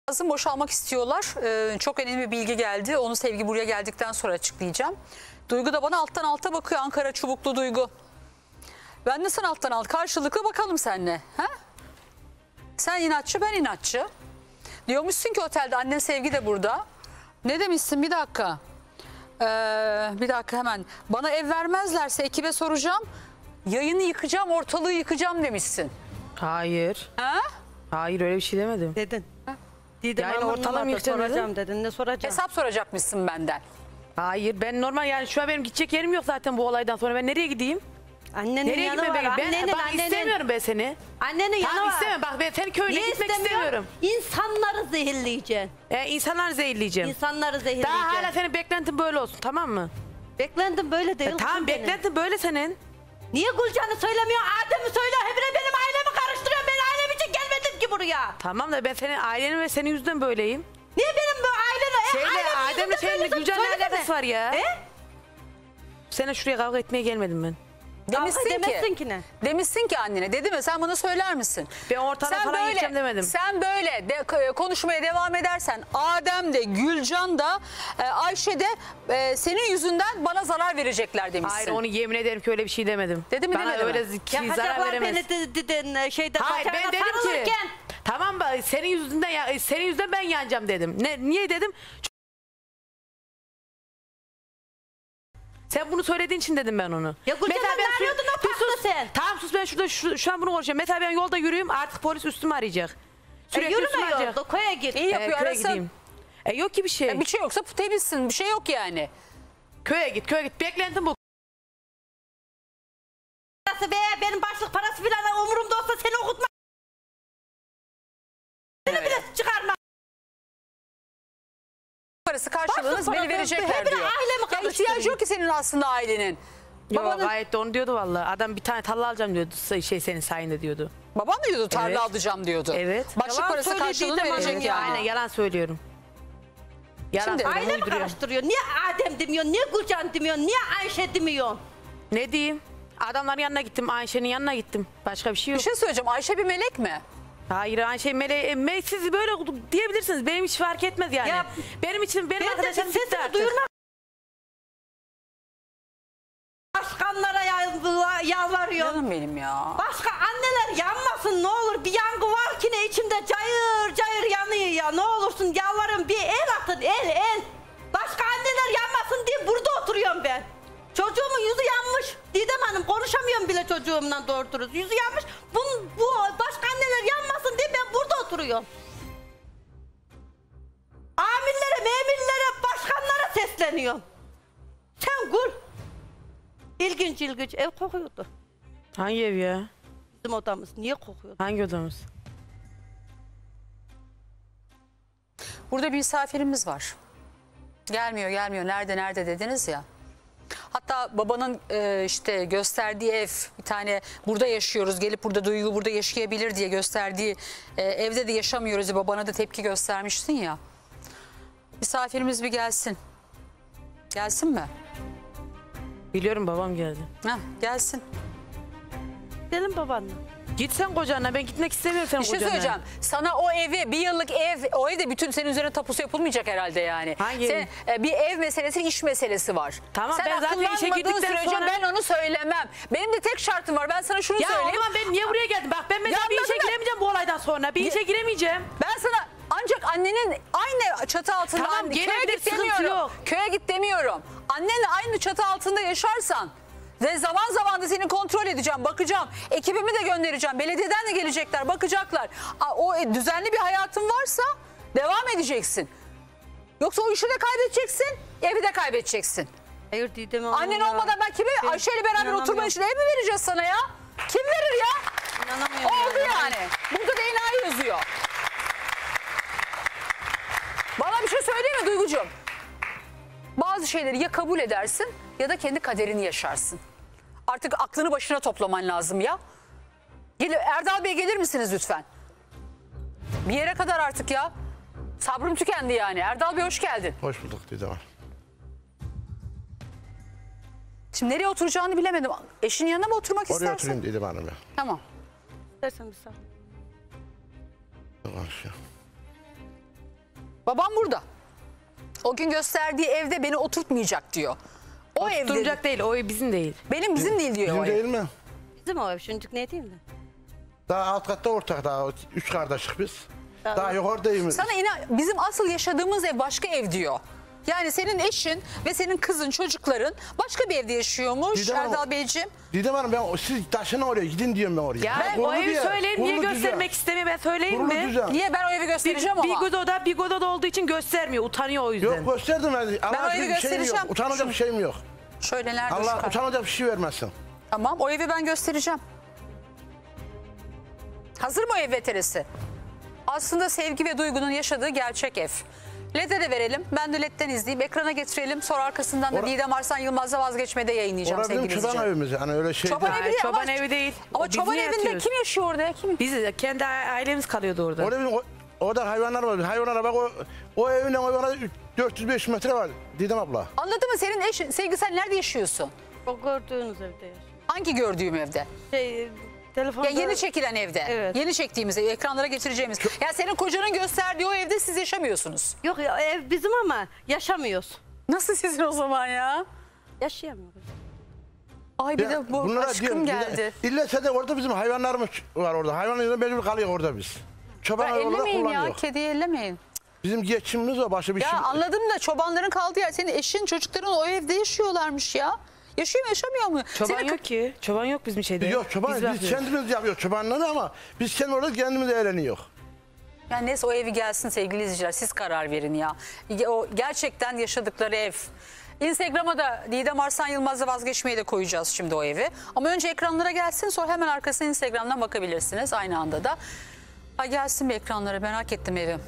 Lazım, boşalmak istiyorlar. Çok önemli bir bilgi geldi. Onu Sevgi buraya geldikten sonra açıklayacağım. Duygu da bana alttan alta bakıyor. Ankara Çubuklu Duygu. Ben de sana alttan alt karşılıklı bakalım seninle. Ha? Sen inatçı, ben inatçı. Diyormuşsun ki otelde annen Sevgi de burada. Ne demişsin? Bir dakika. Bir dakika hemen. Bana ev vermezlerse ekibe soracağım. Yayını yıkacağım, ortalığı yıkacağım demişsin. Hayır. Ha? Hayır, öyle bir şey demedim. Dedin. Dedim Yani ortalama soracağım dedin. Ne soracağım? Hesap soracakmışsın benden. Hayır, ben normal, yani şu an benim gidecek yerim yok zaten bu olaydan sonra. Ben nereye gideyim? Annenin Nereye yanı gitmem var. ben? Bak istemiyorum ben seni. Annenin yanı Tamam var. istemem. Bak ben senin köyüne Niye gitmek istemiyor? istemiyorum. İnsanları zehirleyeceksin. İnsanları zehirleyeceğim. İnsanları zehirleyeceksin. Daha hala senin beklentin böyle olsun, tamam mı? Beklentim böyle değil. Tamam, kızım benim. beklentin böyle senin. Niye Gülcan'ı söylemiyor? Adem'i söyle. Hebire benim ailemi karıştırıyor. Ben ailem için gelmedim ki buraya. Tamam da ben senin ailenin ve senin yüzünden böyleyim. Niye benim bu aileni? Şeyle, Adem'le senin Gülcan'la alakası var ya. Seninle şuraya kavga etmeye gelmedim ben. Demişsin ki ne? Demişsin ki annene. Dedi mi? Sen bana söyler misin? Ben ortadan falan gideceğim demedim. Sen böyle konuşmaya devam edersen Adem de Gülcan da Ayşe de senin yüzünden bana zarar verecekler demişsin. Hayır, onu yemin ederim ki öyle bir şey demedim. Dedi mi, bana demedi öyle mi? zarar veremez. Beni dedin şeyde. Hayır, ben dedim ki tamam senin yüzünden ben yanacağım dedim. Niye dedim? Sen bunu söylediğin için dedim ben onu. Ya Gülcan, ne arıyordun o parkta sen? Tamam sus, ben şurada şu an bunu konuşuyorum. Mesela ben yolda yürüyeyim, artık polis üstüme arayacak. Sürekli üstüme Yürüme arayacak. yolda, koya git. İyi yapıyor, Köye arasın. gideyim. Yok ki bir şey. Bir şey yoksa temizsin. Bir şey yok yani. Köye git. Beklentim bu. Benim başlık parası filan umurumda olsa seni okutma. Seni bile çıkarma. Parası karşılığınız beni verecekler Hebire diyor. ailemi Ya karıştırıyor. ihtiyacı yok ki senin aslında ailenin. Yok, Babanın- gayet de onu diyordu vallahi. Adam bir tane tarla alacağım diyordu. Senin sayende diyordu. Baban mı diyordu tarla Evet. alacağım diyordu. Evet. Başlık Yalan parası söylediği karşılığını zaman verecek ya. yani. Aynen, yalan söylüyorum. Yalan Şimdi söylüyorum, Ailemi uyduruyorum. karıştırıyor. Niye Adem demiyorsun? Niye Gülcan demiyorsun? Niye Ayşe demiyorsun? Ne diyeyim? Adamların yanına gittim, Ayşe'nin yanına gittim. Başka bir şey Bir yok. şey söyleyeceğim. Ayşe bir melek mi? Hayır, Ayşe siz böyle diyebilirsiniz. Benim hiç fark etmez yani. Ya, benim için benim Ben de arkadaşlarım bitti sesimi artık. duyurmak. Başkanlara yalvarıyorum. Canım benim ya. Başka anneler yanmasın ne olur. Bir yangı var ki ne içimde cayır cayır yanıyor ya. Ne olursun yalvarıyorum, bir el atın, el. Başka anneler yanmasın diye burada oturuyorum ben. Çocuğumun yüzü yanmış. Didem Hanım, konuşamıyorum bile çocuğumla doğru dürüst. Yüzü yanmış. Bu başka anneler yanmasın diye ben burada oturuyorum. Amirlere, memirlere, başkanlara sesleniyorum. Sen gül. İlginç ev kokuyordu. Hangi ev ya? Bizim odamız niye kokuyordu? Hangi odamız? Burada bir misafirimiz var. Gelmiyor. Nerede dediniz ya. Hatta babanın işte gösterdiği ev, bir tane burada yaşıyoruz, gelip burada Duygu burada yaşayabilir diye gösterdiği evde de yaşamıyoruz diye babana da tepki göstermiştin ya. Misafirimiz bir gelsin. Gelsin mi? Biliyorum, babam geldi. Heh, gelsin. Gidelim babanla. Git sen kocanla, ben gitmek istemiyorum senin Bir şey kocanla. söyleyeceğim. Sana o evi, bir yıllık ev, o evde bütün senin üzerine tapusu yapılmayacak herhalde yani. Hangi ev? Bir ev meselesi, iş meselesi var. Tamam, Sen ben zaten işe akıllanmadığın girdikten sürece sonra- ben onu söylemem. Benim de tek şartım var. Ben sana şunu Ya söyleyeyim. o zaman ben niye buraya geldim? Bak ben mesela bir işe anladım ben. giremeyeceğim bu olaydan sonra. Bir işe giremeyeceğim. Ben sana ancak annenin aynı çatı altında Tamam, köye gelebilir, git sıkıntı demiyorum. yok. Köye git demiyorum. Annenle aynı çatı altında yaşarsan ve zaman zaman da seni kontrol edeceğim, bakacağım. Ekibimi de göndereceğim. Belediyeden de gelecekler, bakacaklar. O düzenli bir hayatın varsa devam edeceksin. Yoksa o işi de kaybedeceksin, evi de kaybedeceksin. Hayır Didem Hanım Annen ya. olmadan ben kime Ben Ayşe ile beraber oturma inanamıyorum. için ev mi vereceğiz sana ya? Kim verir ya? İnanamıyorum. Oldu yani. Burada DNA yazıyor. Bana bir şey söyleyeyim mi Duygucuğum? Bazı şeyleri ya kabul edersin ya da kendi kaderini yaşarsın. Artık aklını başına toplaman lazım ya. Erdal Bey gelir misiniz lütfen? Bir yere kadar artık ya. Sabrım tükendi yani. Erdal Bey hoş geldin. Hoş bulduk Didem Hanım. Şimdi nereye oturacağını bilemedim. Eşinin yanına mı oturmak Oraya istersin? oturayım Didem Hanım ya. Tamam. İstersen bir sağ. Karşı. Babam burada. O gün gösterdiği evde beni oturtmayacak diyor. O evde Duracak değil, o ev bizim değil. bizim değil diyor Bizim o ev. değil mi? Bizim o ev şuncuk ne diyeyim de. Daha alt katta ortak daha 3 kardeşik biz. Daha yukarıdayım. Sana inan, bizim asıl yaşadığımız ev başka ev diyor. Yani senin eşin ve senin kızın, çocukların başka bir evde yaşıyormuş Didem Hanım- Erdal Beyciğim. Didem Hanım siz taşına oraya gidin diyorum ben oraya. Ya Ben o kurulu evi diye, söyleyeyim, niye kurulu göstermek düzen. istemiyor, ben söyleyeyim Kurulu mi? düzen. Niye ben o evi göstereceğim ama. Bir Goda'da olduğu için göstermiyor, utanıyor o yüzden. Yok gösterdim ben. Allah o evi aşkına bir şeyim göstereceğim. yok. Utanacak bir şeyim yok. Şöyle nerede Allah şu kart? utanacak bir şey vermesin. Tamam, o evi ben göstereceğim. Hazır mı o ev veterisi? Aslında Sevgi ve Duygu'nun yaşadığı gerçek ev. LED'e de verelim. Ben de LED'den izleyeyim. Ekrana getirelim. Sonra arkasından da Didem Arslan Yılmaz'la vazgeçmede yayınlayacağım Orada bizim sevgili çoban izleyiciler. evimiz. Hani öyle şey Çoban değil. evi değil çoban ama- evi değil. Ama Biz çoban niye evinde yatıyoruz? kim yaşıyor orada? Kim? Biz kendi ailemiz kalıyordu orada. Orada bizim orada hayvanlar var. Hayvanlara bak o evin orada 400-500 metre var Didem abla. Anladın mı? Senin eşin, Sevgi sen nerede yaşıyorsun? O gördüğünüz evde yaşıyor. Hangi gördüğüm evde? Telefonda... Ya yeni çekilen evde. Evet. Yeni çektiğimiz ev, ekranlara getireceğimiz. Ya senin kocanın gösterdiği o evde siz yaşamıyorsunuz. Yok ya, ev bizim ama yaşamıyoruz. Nasıl sizin o zaman ya? Yaşayamıyoruz. Ay bir Ya de bu bunlara aşkım diyorum, geldi. İllese de orada bizim hayvanlarımız var orada. Hayvanlarımız mecbur kalıyor orada biz. Çoban Ya olarak ellemeyin ya, kullanıyor. kediyi ellemeyin. Bizim geçimimiz o başka bir Ya şey. anladım da çobanların kaldığı yer. Senin eşin, çocukların o evde yaşıyorlarmış ya. Yaşıyor mu, yaşamıyor mu? Çoban Senin yok ki. Çoban yok bizim şeyde. Yok çoban biz bakıyoruz. kendimiz yapıyoruz çobanları ama biz kendi orada kendimiz eğleniyor. Yani neyse o evi gelsin sevgili izleyiciler. Siz karar verin ya. O gerçekten yaşadıkları ev. Instagram'a da Didem Arslan Yılmaz'la vazgeçmeyi de koyacağız şimdi o evi. Ama önce ekranlara gelsin, sonra hemen arkasına Instagram'dan bakabilirsiniz aynı anda da. Ay gelsin bir ekranlara, merak ettim evi.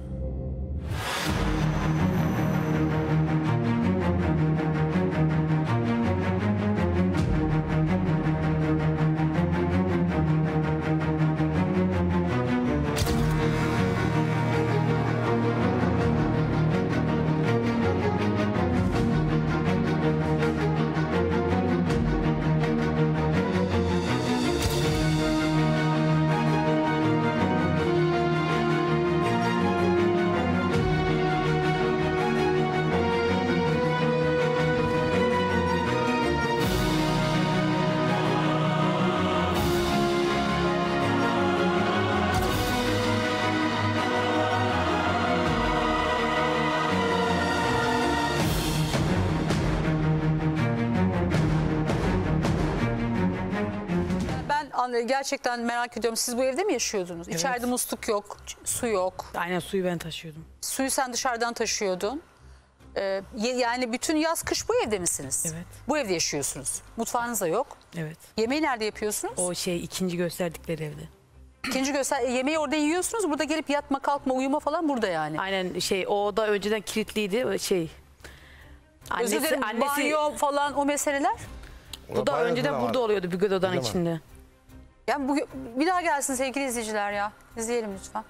Gerçekten merak ediyorum. Siz bu evde mi yaşıyordunuz? Evet. İçeride musluk yok, su yok. Aynen suyu ben taşıyordum. Suyu sen dışarıdan taşıyordun. Yani bütün yaz kış bu evde misiniz? Evet. Bu evde yaşıyorsunuz. Mutfağınız da yok. Evet. Yemeği nerede yapıyorsunuz? O ikinci gösterdikleri evde. İkinci yemeği orada yiyorsunuz. Burada gelip yatma, kalkma, uyuma falan burada yani. Aynen o da önceden kilitliydi Özür dilerim, banyo falan o meseleler. bu da önceden burada oluyordu bir odanın Değil mi? içinde. Yani bir daha gelsin sevgili izleyiciler ya. İzleyelim lütfen.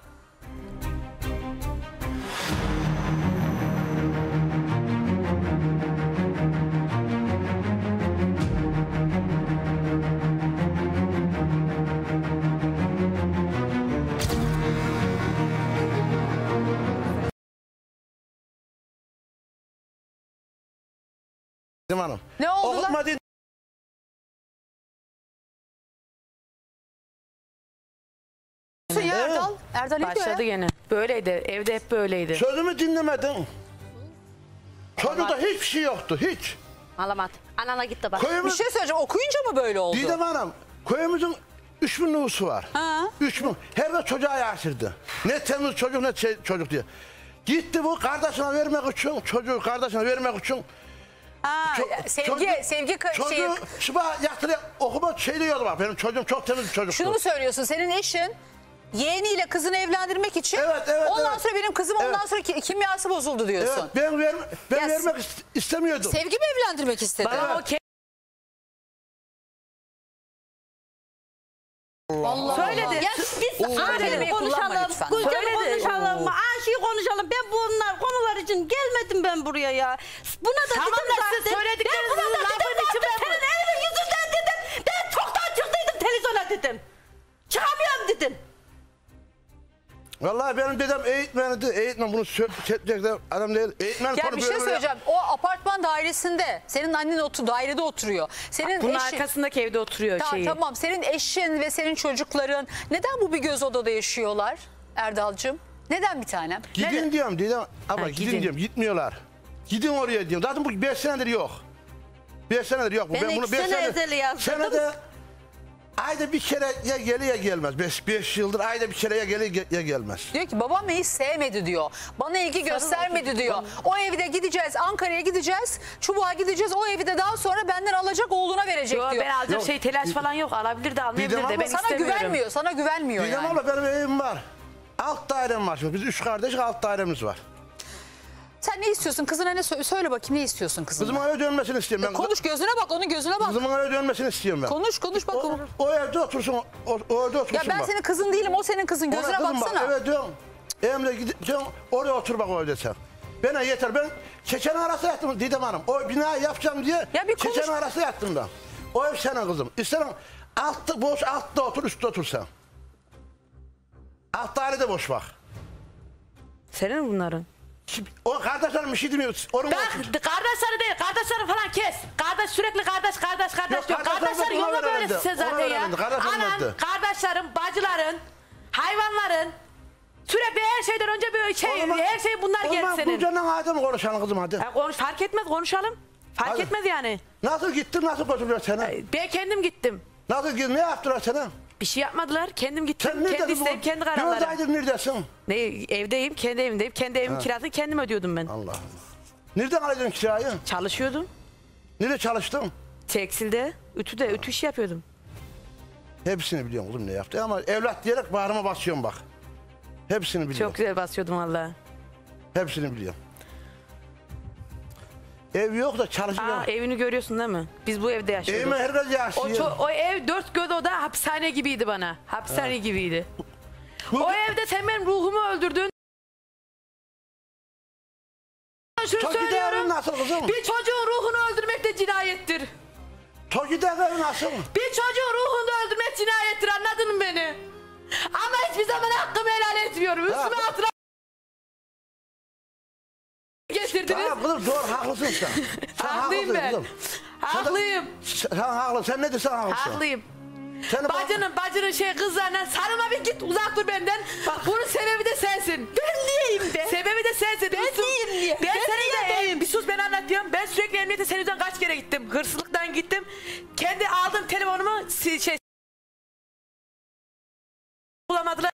Didem Hanım. Ne oldu lan? Okutma değil. Ya Erdal. Erdal ne diyor Başladı ya? gene. Böyleydi. Evde hep böyleydi. Sözümü dinlemedin. Çocukta hiçbir şey yoktu hiç. Alamat. Anana git de bak. Bir Köyümüz şey söyleyeceğim. Okuyunca mı böyle oldu? Didem Hanım köyümüzün 3000 nüfusu var. Ha. 3000. Her de çocuğa yaşırdı. Ne temiz çocuk ne çocuk diye. Gitti bu kardeşine vermek için, çocuğu kardeşine vermek için Ha, sevgi çocuğu sabah yatırıp okuma şey diyordu bak benim çocuğum çok temiz bir çocuktu. Şunu mu söylüyorsun? Senin eşin yeğeniyle kızını evlendirmek için Evet, ondan evet. sonra benim kızım ondan Evet. sonra kimyası bozuldu diyorsun. Evet, ben Ya, vermek istemiyordum. Sevgi mi evlendirmek istedi? Bana o Allah Söyledi. Allah. Ya biz Söyle Ayşe'yi demeyi kullanma konuşalım, lütfen. güzel Söyledi. konuşalım, Ayşe'yi konuşalım. Ben bunlar konular için gelmedim ben buraya ya. Buna da Tamam dedim da siz zaten. söylediklerinizin Ben buna da lafın dedim içi zaten ben bu. senin evinin yüzünden dedim. Ben çoktan çıktıydım televizyona dedim. Çıkamıyorum dedim. Vallahi benim dedem eğitmenidir. Eğitmen bunu söyleyecek adam değil. Eğitmen Ya konu bir şey böyle söyleyeceğim. O apartman dairesinde senin annen dairede oturuyor. Senin Bunun eşin... arkasındaki evde oturuyor şeyi. Tamam, senin eşin ve senin çocukların neden bu bir göz odada yaşıyorlar Erdal'cığım? Neden bir tanem? Gidin diyorum dedem. Ama Ha, gidin gidin. diyorum gitmiyorlar. Gidin oraya diyorum. Zaten bu 5 senedir yok. 5 senedir yok. Ben 2 sene ezeli yazdırdım. Senede ayda bir kere ya gelir ya gelmez. 5 yıldır ayda bir kere ya gelir ya gelmez. Diyor ki babam beni hiç sevmedi diyor. Bana ilgi göstermedi diyor. O evde gideceğiz, Ankara'ya gideceğiz, Çubuğa gideceğiz. O evi de daha sonra benden alacak, oğluna verecek Yo, diyor. ben alacak Yok. şey telaş falan yok. Alabilir de almayabilir Didem de. abla Ben Sana istemiyorum. güvenmiyor, sana güvenmiyor Didem yani. abla benim evim var. Alt dairem var şimdi. Biz 3 kardeş, alt dairemiz var. Sen ne istiyorsun? Kızına ne söyle bakayım, ne istiyorsun kızına? Kızımın eve dönmesini istiyorum ben. Konuş, gözüne bak, onun gözüne bak. Kızımın eve dönmesini istiyorum ben. Konuş bak. O evde otursun, o evde otursun Ya ben bak. senin kızın değilim, o senin kızın. Gözüne Ona kızım baksana. Bak, eve diyorum. Evimde gidiyorum, oraya otur bak o evde sen. Bana yeter, ben keçen arası yattım Didem Hanım. O binayı yapacağım diye Ya bir konuş. keçen arası yattım da. O ev senin kızım. İsterim altta boş, altta otur, üstte otur sen. Alt dairede boş bak. Senin bunların. Şimdi, o kardeşlerim bir şey demiyor. Onun Bak olsun. kardeşleri değil, kardeşleri falan kes. Kardeş sürekli kardeş Yok, diyor. kardeşler Kardeşler de yola buna böyle verildi. size Ona zaten ya. verildi, kardeşler Anan, verildi. kardeşlerin, bacıların, hayvanların sürekli her şeyden önce bir şey, her şey bunlar geldi O senin. zaman bu canın adamı konuşalım kızım hadi. Ya konuş, fark etmez konuşalım. Fark Hadi. etmez yani. Nasıl gittin, nasıl götürdüler seni? Ben kendim gittim. Nasıl gittin, ne yaptılar sana? Bir şey yapmadılar. Kendim gittim. Sen neredesin? Kendi isteğim, kendi kararlarım. Yoldaydın, neredesin? Ne, evdeyim, kendi evimdeyim. Kendi evimin kirasını kendim ödüyordum ben. Allah Allah. Nereden alacaksın kirayı? Çalışıyordum. Nerede çalıştın? Tekstilde, ütüde, ütü işi yapıyordum. Hepsini biliyorum oğlum ne yaptı ama evlat diyerek bağrıma basıyorum bak. Hepsini biliyorum. Çok güzel basıyordum valla. Hepsini biliyorum. Ev yok da çalışıyorum. Evini görüyorsun değil mi? Biz bu evde yaşıyorduk. Evime herkes yaşıyor. O ev 4 göz oda hapishane gibiydi bana. Hapishane gibiydi. O evde sen benim ruhumu öldürdün. Şunu Toki'de evin söylüyorum. nasıl kızım? Bir çocuğun ruhunu öldürmek de cinayettir. Toki'de evin nasıl? Bir çocuğun ruhunu öldürmek cinayettir, anladın mı beni? Ama hiçbir zaman hakkımı helal etmiyorum. Üstüme altına getirdiniz. Tamam kızım doğru haklısın sen. Sen Haklıyım ben. kızım. Haklıyım. Sen haklısın. Sen ne diyorsan haklısın. Haklıyım. Seni Bacının kızlarına sarılma, bir git uzak dur benden. Bak bunun sebebi de sensin. Ben niyeyim de? Sebebi de sensin. Ben niyeyim niye? Ben Ben senin niye de bir sus, ben anlatıyorum. Ben sürekli emniyete senin yüzünden kaç kere gittim. Hırsızlıktan gittim. Kendi aldığım telefonumu bulamadılar.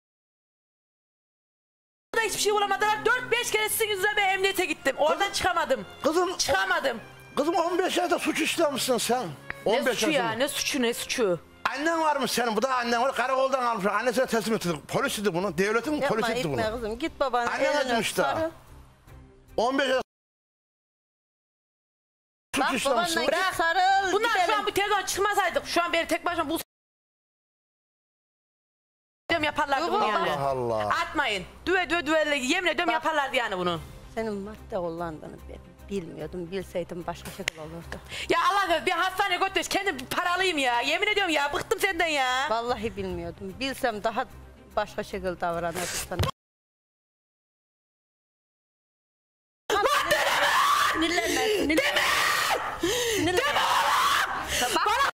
Hiçbir şey bulamadılar. 4-5 kere sizin yüzünden ben emniyete gittim. Oradan çıkamadım. Kızım, Çıkamadım. kızım 15 yaşında suç işlemişsin sen. Ne 15 suçu ya? yaşında. Ne suçu, ne suçu? Annen varmış senin. Bu da annen var. Karakoldan almış. Annesine teslim etti. Polis idi bunu. Devletin Yapma polisiydi bunu. etme kızım. Git babanın Annen eline acımış da. sarıl. 15 yaşında suç Bak işlemişsin. babanla git sarıl. Bunlar şu gidelim. an bu televizyon çıkmasaydık şu an beni tek başıma bu yaparlardı bunu yani. Allah Allah. Atmayın. Düve yemin ediyorum yaparlardı yani bunu. Senin madde kullandığını ben bilmiyordum. Bilseydim başka şekil olurdu. Ya Allah bir hastaneye götür. Kendim paralıyım ya. Yemin ediyorum ya. Bıktım senden ya. Vallahi bilmiyordum. Bilsem daha başka şekilde davranırdım sana. Sinirlenme. Sinirlenme. Sinirlenme. Bak.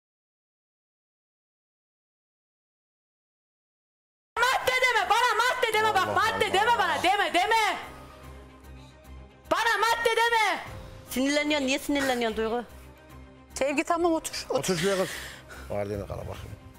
Madde deme. Bana madde deme bak. Allah Madde Allah. deme bana. Deme. Bana madde deme. Sinirleniyorsun. Niye sinirleniyorsun Duygu? Sevgi tamam otur. Otur şuraya kız. Vardığına kala bakayım.